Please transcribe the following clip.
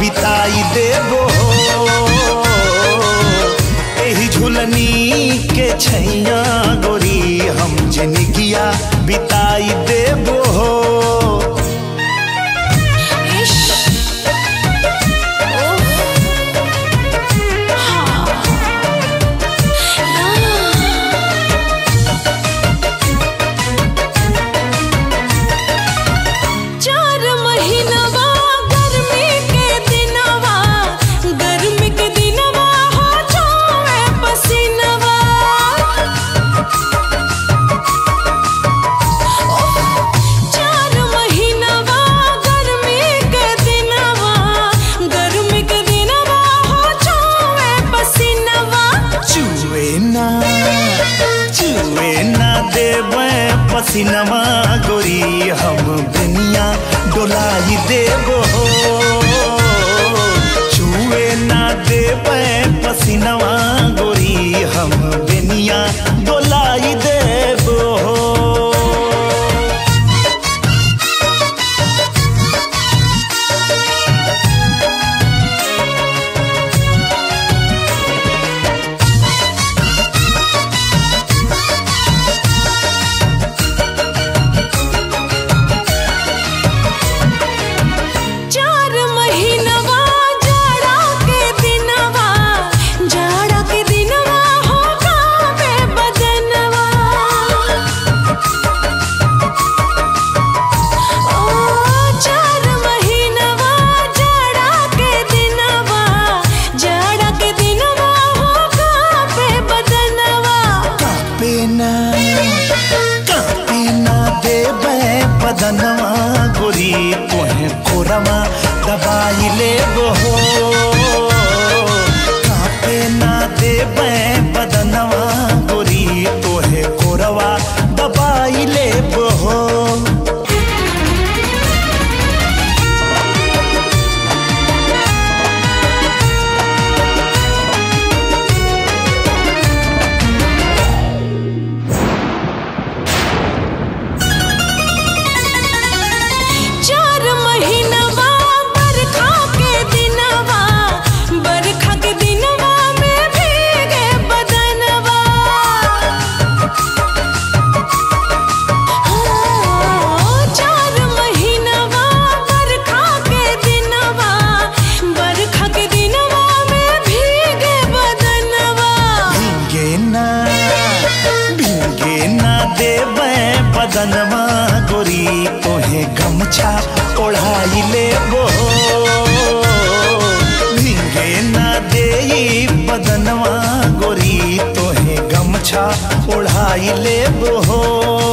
बिताई देबो एही झुलनी के छैया गोरी हम जिंदगिया बिताई देबो पसीनमा गोरी हम दुनिया डोलाई देबो छुए ना देबे पसीनमा गोरी हम दुनिया डोलाई देबो बदनवा गोरी तोहे कोरमा दबाई लेबो कापे ना देबे बदनवा गोरी तोहे कोरवा दबाई लेबो बदनवा गोरी तोहे गमछा ओढ़ाई लेबो भीगे ना देई बदनवा गोरी तोहे गमछा ओढ़ाई लेबो